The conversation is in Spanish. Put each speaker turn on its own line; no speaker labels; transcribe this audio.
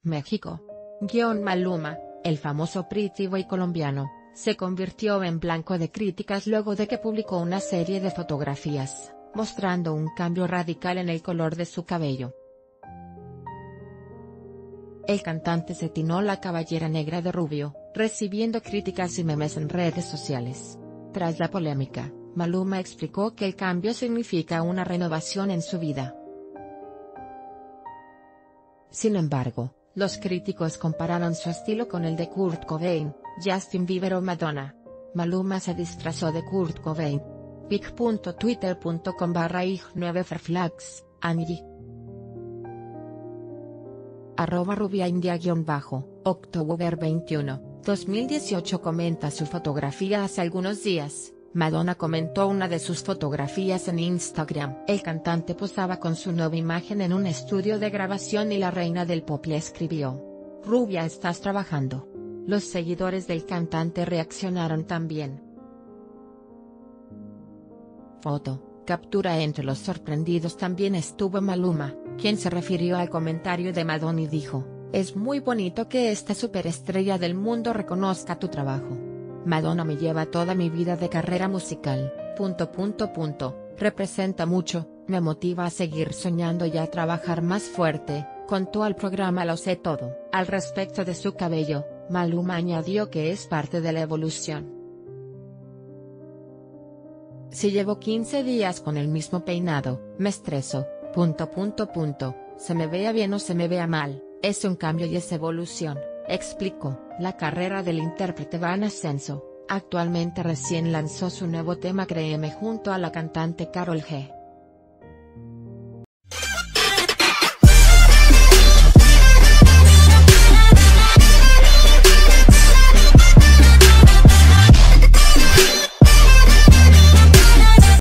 México. Maluma, el famoso Pretty Boy colombiano, se convirtió en blanco de críticas luego de que publicó una serie de fotografías, mostrando un cambio radical en el color de su cabello. El cantante se tinó la cabellera negra de rubio, recibiendo críticas y memes en redes sociales. Tras la polémica, Maluma explicó que el cambio significa una renovación en su vida. Sin embargo, los críticos compararon su estilo con el de Kurt Cobain, Justin Bieber o Madonna. Maluma se disfrazó de Kurt Cobain. pic.twitter.com/ig9ferflags, Angie. @rubiaindia_, October 21, 2018 comenta su fotografía. Hace algunos días, Madonna comentó una de sus fotografías en Instagram. El cantante posaba con su nueva imagen en un estudio de grabación y la reina del pop le escribió: "Rubia, ¿estás trabajando?". Los seguidores del cantante reaccionaron también. Foto, captura. Entre los sorprendidos también estuvo Maluma, quien se refirió al comentario de Madonna y dijo: "Es muy bonito que esta superestrella del mundo reconozca tu trabajo. Madonna me lleva toda mi vida de carrera musical, ... representa mucho, me motiva a seguir soñando y a trabajar más fuerte", contó al programa Lo Sé Todo. Al respecto de su cabello, Maluma añadió que es parte de la evolución. "Si llevo 15 días con el mismo peinado, me estreso, ... se me vea bien o se me vea mal, es un cambio y es evolución", explicó. La carrera del intérprete va en ascenso. Actualmente recién lanzó su nuevo tema Créeme junto a la cantante Karol G.